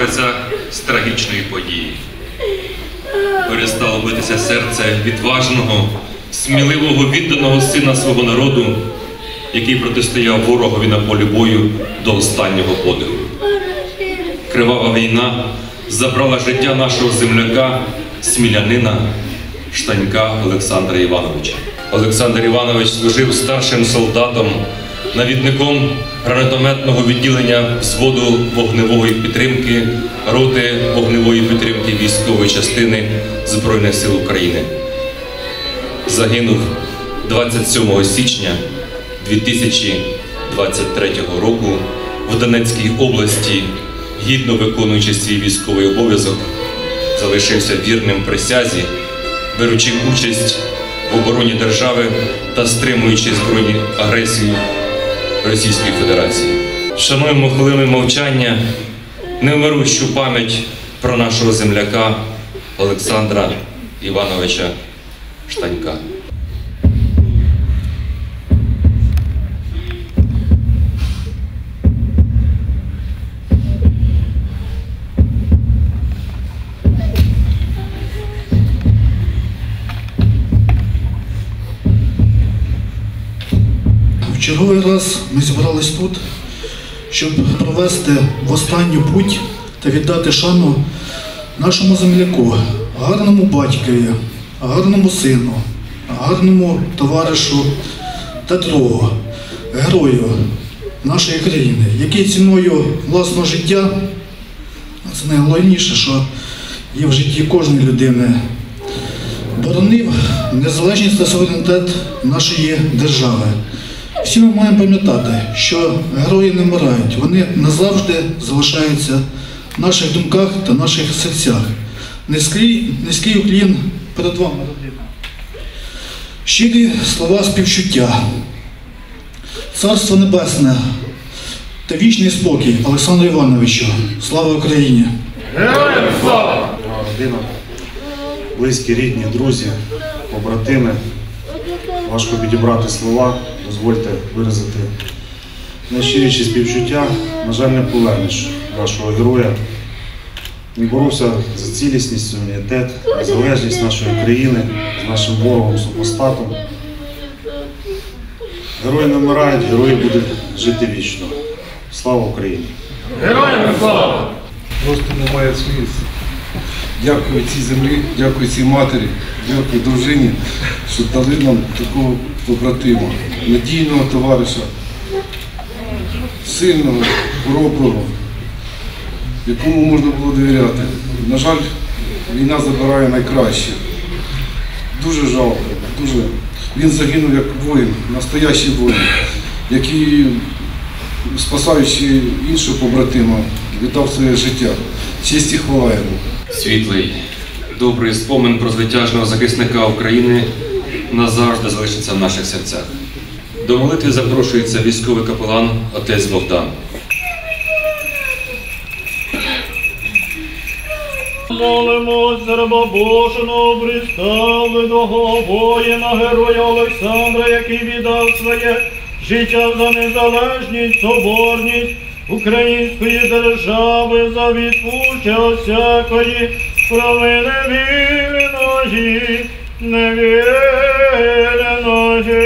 ставиться з трагічної події. Перестало битися серце відважного, сміливого, відданого сина свого народу, який протистояв ворогові на полі бою до останнього подиху. Кривава війна забрала життя нашого земляка, смілянина, Штанька Олександра Івановича. Олександр Іванович служив старшим солдатом, навідником гранатометного відділення взводу вогневої підтримки, роти вогневої підтримки військової частини Збройних сил України. Загинув 27 січня 2023 року в Донецькій області, гідно виконуючи свій військовий обов'язок, залишився вірним присязі, беручи участь в обороні держави та стримуючи збройну агресію Російської Федерації. Шануємо хвилиною мовчання невмирущу пам'ять про нашого земляка Олександра Івановича Штанька. В черговий раз ми зібрались тут, щоб провести в останню путь та віддати шану нашому земляку, гарному батькові, гарному сину, гарному товаришу та другу, герою нашої країни, який ціною власного життя, це найголовніше, що є в житті кожної людини, боронив незалежність та суверенітет нашої держави. Всі ми маємо пам'ятати, що герої не вмирають, вони назавжди залишаються в наших думках та наших серцях. Низький уклін перед вами, родина. Щирі слова співчуття, Царство Небесне та вічний спокій Олександру Івановичу. Слава Україні! Героям слава! Родина, близькі, рідні, друзі, побратими. Важко підібрати слова, дозвольте виразити найщиріші співчуття. На жаль, не повернеш нашого героя. Він боровся за цілісність, суверенітет, незалежність нашої країни з нашим ворогом, супостатом. Герої не вмирають, герої будуть жити вічно. Слава Україні! Героям слава! Просто немає сліз. Дякую цій землі, дякую цій матері, дякую дружині, що дали нам такого побратима, надійного товариша, сильного, хороброго, якому можна було довіряти. На жаль, війна забирає найкраще. Дуже жалко, дуже. Він загинув як воїн, настоящий воїн, який, спасаючи іншого побратима, віддав своє життя. Честь і хвала йому. Світлий, добрий спомин про звитяжного захисника України назавжди залишиться в наших серцях. До молитви запрошується військовий капелан отець Богдан. Молимось за раба Божого, представленого воїна, героя Олександра, який віддав своє життя за незалежність, соборність української держави, за відпущення всякої провини невіреної.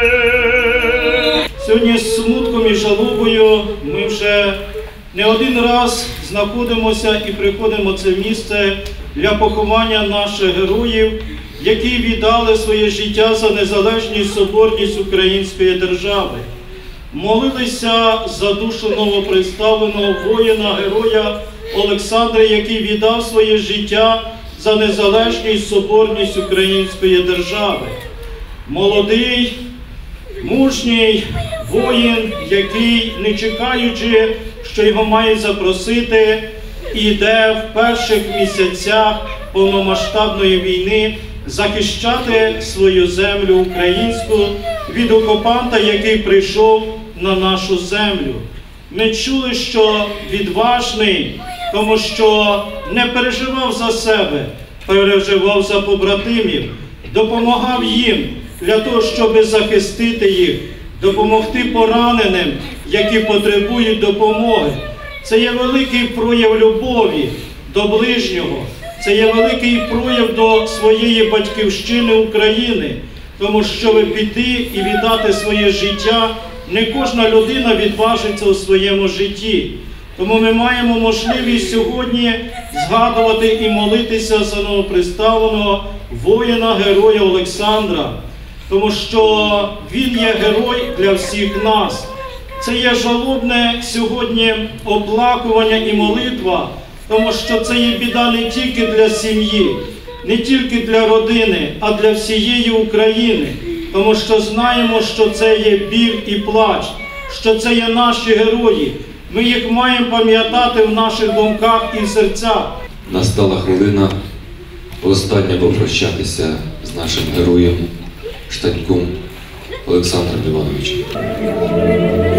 Сьогодні з смутком і жалобою ми вже не один раз знаходимося і приходимо в це місце для поховання наших героїв, які віддали своє життя за незалежність, соборність української держави. Молилися за душу новоприставленого воїна, героя Олександра, який віддав своє життя за незалежність, соборність української держави. Молодий, мужній воїн, який, не чекаючи, що його мають запросити, іде в перших місяцях повномасштабної війни захищати свою землю українську від окупанта, який прийшов на нашу землю. Ми чули, що відважний, тому що не переживав за себе, переживав за побратимів, допомагав їм для того, щоб захистити їх, допомогти пораненим, які потребують допомоги. Це є великий прояв любові до ближнього, це є великий прояв до своєї батьківщини України, тому що піти і віддати своє життя не кожна людина відважиться у своєму житті. Тому ми маємо можливість сьогодні згадувати і молитися за новоприставленого воїна-героя Олександра, тому що він є герой для всіх нас. Це є жалобне сьогодні оплакування і молитва, тому що це є біда не тільки для сім'ї, не тільки для родини, а для всієї України. Тому що знаємо, що це є біль і плач, що це є наші герої. Ми їх маємо пам'ятати в наших думках і в серцях. Настала хвилина востаннє попрощатися з нашим героєм, Штаньком Олександром Івановичем.